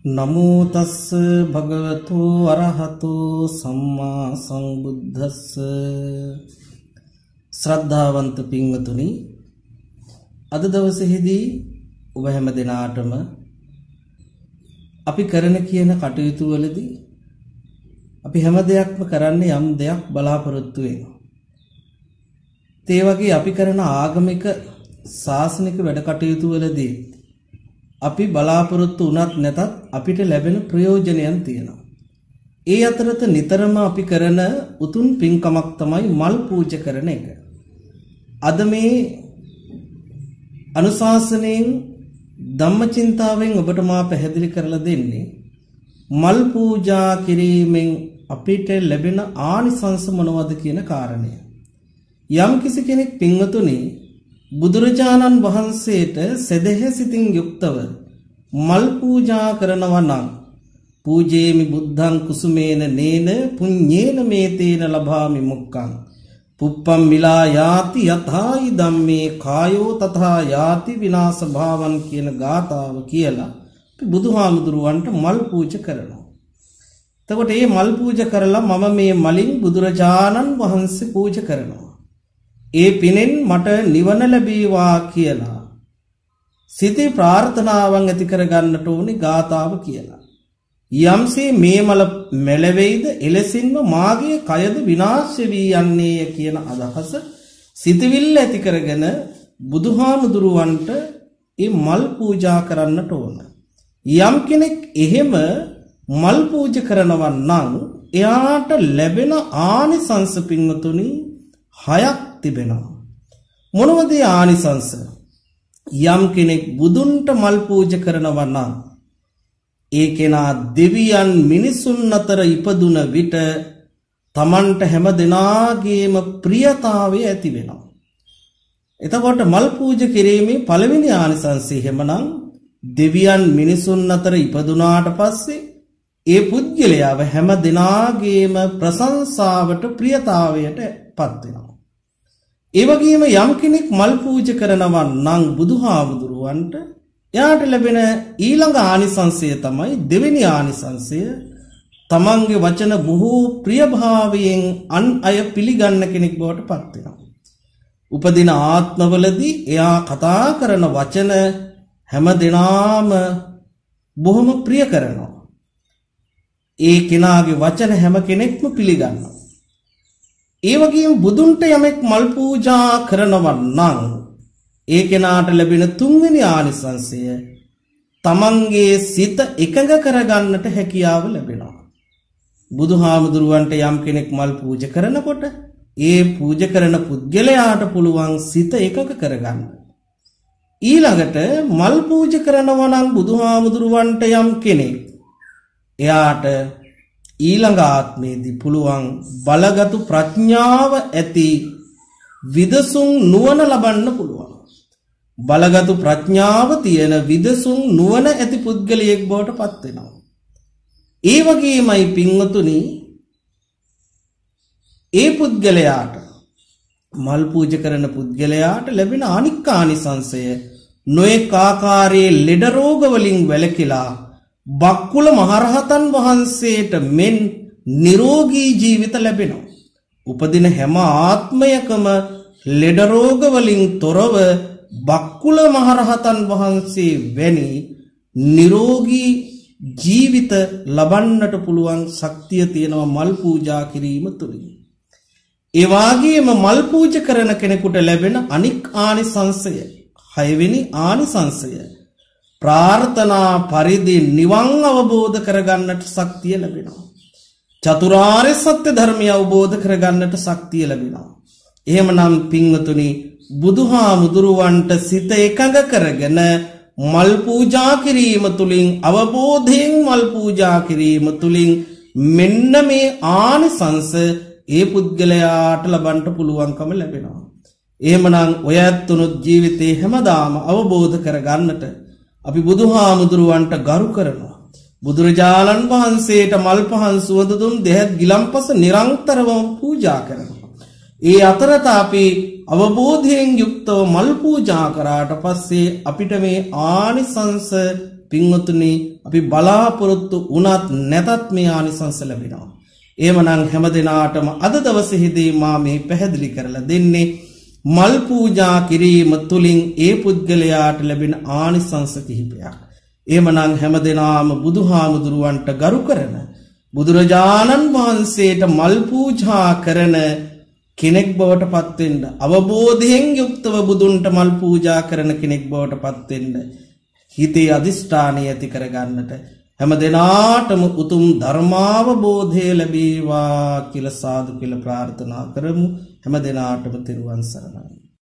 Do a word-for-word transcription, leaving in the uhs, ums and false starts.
නමෝ තස්ස භගවතු අරහතු සම්මා සම්බුද්දස්ස. ශ්‍රද්ධාවන්ත පින්වතුනි, අද දවසේදී ඔබ හැම දිනාටම අපි කරන කියන කටයුතු වලදී අපි හැම දෙයක්ම කරන්නේ යම් දෙයක් බලාපොරොත්තු වෙනවා. ඒ වගේ අපි කරන ආගමික ශාසනික වැඩ කටයුතු වලදී අපි බලාපොරොත්තු වුණත් නැතත් අපිට ලැබෙන ප්‍රයෝජනයන් තියෙනවා. ඒ අතරත නිතරම අපි කරන උතුම් පින්කමක් තමයි මල් පූජා කරන එක. අද මේ අනුශාසනයෙන් ධම්මචින්තාවෙන් ඔබට මා පැහැදිලි කරලා දෙන්නේ මල් පූජා කිරීමෙන් අපිට ලැබෙන ආනිසංස මොනවද කියන කාරණය. යම් කිසි කෙනෙක් පින්වතුනි බුදුරජාණන් වහන්සේට සදහසිතින් යුක්තව මල් පූජා කරනවා නම් පූජේමි බුද්ධං කුසුමේන නේන පුඤ්ඤේන මේතේන ලභාමි මුක්ඛං පුප්පම් මිලා යාති යථායි ධම්මේ කායෝ තථා යාති විනාශ භාවං කියන ගාථාව කියලා අපි බුදුහාමුදුරුවන්ට මල් පූජා කරනවා. එතකොට මේ මල් පූජා කරලා මම මේ මලින් බුදුරජාණන් වහන්සේ පූජා කරනවා. ඒ පිනෙන් මට නිවන ලැබේවා කියලා සිතේ ප්‍රාර්ථනාවන් ඇති කර ගන්නට ඕනේ ගාතාව කියලා. යම්සේ මේ මල මෙලෙවේද එලෙසින්ම මාගේ කයද විනාශ වී යන්නේය කියන අදහස සිතවිල්ල ඇති කරගෙන බුදුහාමුදුරුවන්ට මේ මල් පූජා කරන්නට ඕන. යම් කෙනෙක් එහෙම මල් පූජා කරනවා නම් එයාට ලැබෙන ආනිසංස පින්වතුනි හයක් තිබෙනවා. මොනවද ආනිසංස? යම් කෙනෙක් බුදුන්ට මල් පූජා කරනවා නම් ඒ කෙනා දෙවියන් මිනිසුන් අතර ඉපදුන විට තමන්ට හැම දිනාගේම ප්‍රියතාවය ඇති වෙනවා. එතකොට මල් පූජා කිරීමේ පළවෙනි ආනිසංසය එහෙමනම් දෙවියන් මිනිසුන් අතර ඉපදුනාට පස්සේ ඒ පුද්ගලයාව හැම දිනාගේම ප්‍රශංසාවට ප්‍රියතාවයට පත් වෙනවා. ඒ වගේම යම් කෙනෙක් මල් පූජා කරනවා නම් බුදුහාමුදුරුවන්ට එයාට ලැබෙන ඊළඟ ආනිසංසය තමයි දෙවෙනි ආනිසංසය. තමන්ගේ වචන බොහෝ ප්‍රියභාවයෙන් අන් අය පිළිගන්න කෙනෙක් බවට පත් වෙනවා. උපදින ආත්මවලදී එයා කතා කරන වචන හැම දිනාම බොහොම ප්‍රිය කරනවා. ඒ කෙනාගේ වචන හැම කෙනෙක්ම පිළිගන්නවා. ඒ වගේම බුදුන්ට යමෙක් මල් පූජා කරනවා නම් ඒ කෙනාට ලැබෙන තුන්වෙනි ආනිසංසය තමන්ගේ සිත එකඟ කරගන්නට හැකියාව ලැබෙනවා. බුදුහාමුදුරුවන්ට යම් කෙනෙක් මල් පූජා කරනකොට ඒ පූජා කරන පුද්ගලයාට පුළුවන් සිත එකඟ කරගන්න. ඊළඟට මල් පූජා කරනවා නම් බුදුහාමුදුරුවන්ට යම් කෙනෙක් එයාට ඊළඟ ආත්මයේදී පුළුවන් බලගතු ප්‍රඥාව ඇති විදසුන් නුවණ ලබන්න පුළුවන්. බලගතු ප්‍රඥාව තියෙන විදසුන් නුවණ ඇති පුද්ගලයෙක් බවට පත් වෙනවා. ඒ වගේමයි පින්වතුනි ඒ පුද්ගලයාට මල් පූජා කරන පුද්ගලයාට ලැබෙන අනික් ආනිසංසය නොඑක ආකාරයේ ලෙඩ රෝග වලින් වැළකීලා බක්කුල මහරහතන් වහන්සේට මෙන් නිරෝගී ජීවිත ලැබෙනවා. උපදින හැම ආත්මයකම ලෙඩ රෝග වලින් තොරව බක්කුල මහරහතන් වහන්සේ වැනි නිරෝගී ජීවිත ලබන්නට පුළුවන් ශක්තිය තියෙනවා මල් පූජා කිරීම තුළින්. ඒ වගේම මල් පූජා කරන කෙනෙකුට ලැබෙන අනික් ආනිසංසය හයවෙනි ආනිසංසය ප්‍රාර්ථනා පරිදි නිවන් අවබෝධ කරගන්නට ශක්තිය ලැබෙනවා. චතුරාර්ය සත්‍ය ධර්මය අවබෝධ කරගන්නට ශක්තිය ලැබෙනවා. එහෙමනම් පින්වතුනි බුදුහාමුදුරුවන්ට සිත එකඟ කරගෙන මල් පූජා කිරීම තුළින් අවබෝධයෙන් මල් පූජා කිරීම තුළින් මෙන්න මේ ආනිසංස ඒ පුද්ගලයාට ලබන්න පුළුවන්කම ලැබෙනවා. එහෙමනම් ඔය ඇතුණුත් ජීවිතේ හැමදාම අවබෝධ කරගන්නට අපි බුදුහාමුදුරුවන්ට ගරු කරනවා. බුදුරජාණන් වහන්සේට මල් පහන් සුවඳ දුන් දෙහත් ගිලම්පස නිරන්තරවම පූජා කරනවා. ඒ අතරත අපි අවබෝධයෙන් යුක්තව මල් පූජා කරාට පස්සේ අපිට මේ ආනිසංස පින්වතුනි අපි බලාපොරොත්තු වුණත් නැතත් මේ ආනිසංස ලැබෙනවා. එහෙමනම් හැමදෙනාටම අද දවසේදී මා මේ පැහැදිලි කරලා දෙන්නේ මල් පූජා කිරීම තුලින් ඒ පුද්ගලයාට ලැබෙන ආනිසංස කිහිපයක්. එහෙමනම් හැමදෙනාම බුදුහාමුදුරුවන්ට ගරු කරන බුදුරජාණන් වහන්සේට මල් පූජා කරන කෙනෙක් බවට පත් වෙන්න, අවබෝධයෙන් යුක්තව බුදුන්ට මල් පූජා කරන කෙනෙක් බවට පත් වෙන්න, හිතේ අදිෂ්ඨානය ඇති කර ගන්නට හැමදෙනාටම උතුම් ධර්මාවබෝධය ලැබේවා කියලා සාදු කියලා ප්‍රාර්ථනා කරමු. හැමදෙනාටම තෙරුවන් සරණයි.